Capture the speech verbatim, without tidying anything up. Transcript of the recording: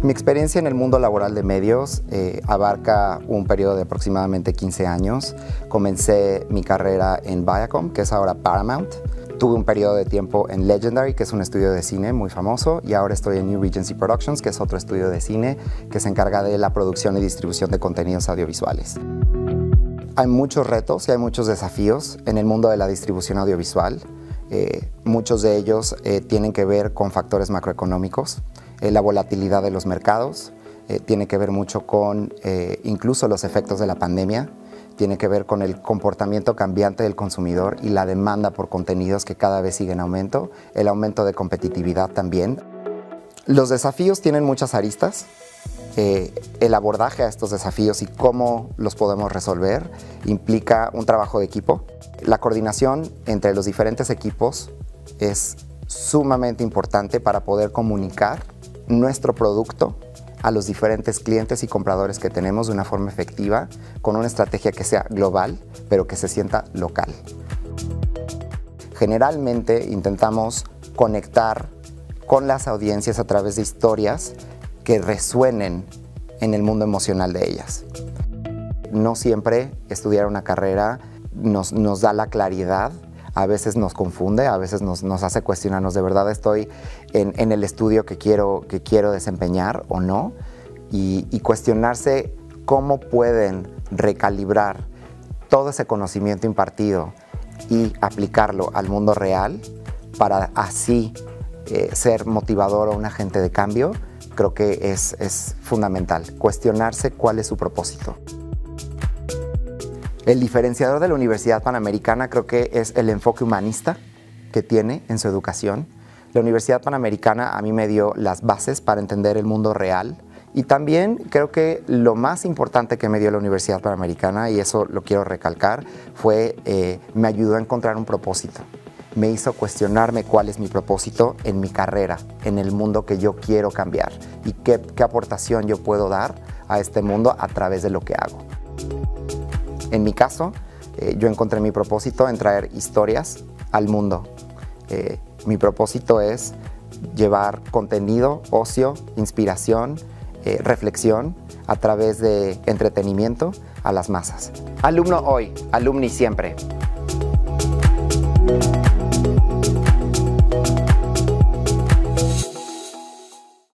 Mi experiencia en el mundo laboral de medios eh, abarca un periodo de aproximadamente quince años. Comencé mi carrera en Viacom, que es ahora Paramount. Tuve un periodo de tiempo en Legendary, que es un estudio de cine muy famoso, y ahora estoy en New Regency Productions, que es otro estudio de cine que se encarga de la producción y distribución de contenidos audiovisuales. Hay muchos retos y hay muchos desafíos en el mundo de la distribución audiovisual. Eh, muchos de ellos eh, tienen que ver con factores macroeconómicos, eh, la volatilidad de los mercados, eh, tiene que ver mucho con eh, incluso los efectos de la pandemia, tiene que ver con el comportamiento cambiante del consumidor y la demanda por contenidos que cada vez sigue en aumento, el aumento de competitividad también. Los desafíos tienen muchas aristas. Eh, el abordaje a estos desafíos y cómo los podemos resolver implica un trabajo de equipo. La coordinación entre los diferentes equipos es sumamente importante para poder comunicar nuestro producto a los diferentes clientes y compradores que tenemos de una forma efectiva, con una estrategia que sea global, pero que se sienta local. Generalmente intentamos conectar con las audiencias a través de historias que resuenen en el mundo emocional de ellas. No siempre estudiar una carrera nos, nos da la claridad, a veces nos confunde, a veces nos, nos hace cuestionarnos, ¿de verdad estoy en, en el estudio que quiero, que quiero desempeñar o no? Y, y cuestionarse cómo pueden recalibrar todo ese conocimiento impartido y aplicarlo al mundo real para así eh, ser motivador o un agente de cambio. Creo que es, es fundamental, cuestionarse cuál es su propósito. El diferenciador de la Universidad Panamericana creo que es el enfoque humanista que tiene en su educación. La Universidad Panamericana a mí me dio las bases para entender el mundo real, y también creo que lo más importante que me dio la Universidad Panamericana, y eso lo quiero recalcar, fue eh, me ayudó a encontrar un propósito. Me hizo cuestionarme cuál es mi propósito en mi carrera, en el mundo que yo quiero cambiar y qué, qué aportación yo puedo dar a este mundo a través de lo que hago. En mi caso, eh, yo encontré mi propósito en traer historias al mundo. Eh, mi propósito es llevar contenido, ocio, inspiración, eh, reflexión a través de entretenimiento a las masas. Alumno hoy, alumni siempre.